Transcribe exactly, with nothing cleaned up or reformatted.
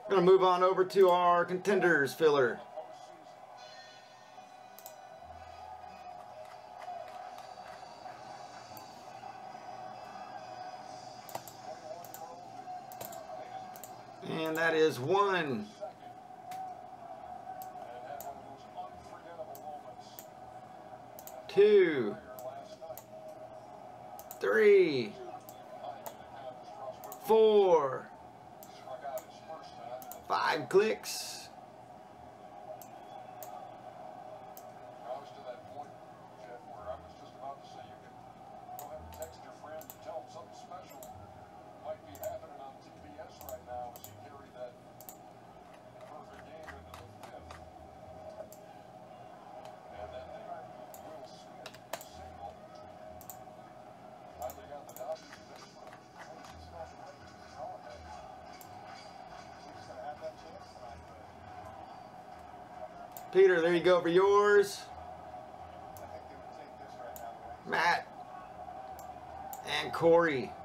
Gonna move on over to our contenders filler. And that is one. Two. Three. Four. Five clicks. Peter, there you go for yours. Matt and Corey.